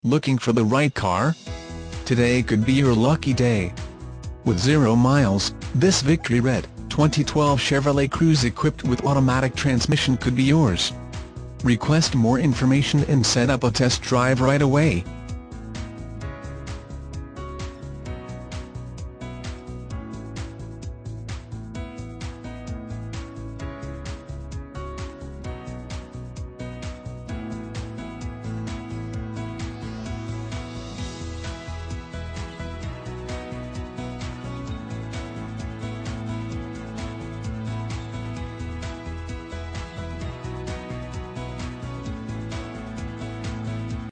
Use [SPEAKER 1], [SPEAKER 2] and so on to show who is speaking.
[SPEAKER 1] Looking for the right car? Today could be your lucky day. With 0 miles, this Victory Red, 2012 Chevrolet Cruze equipped with automatic transmission could be yours. Request more information and set up a test drive right away.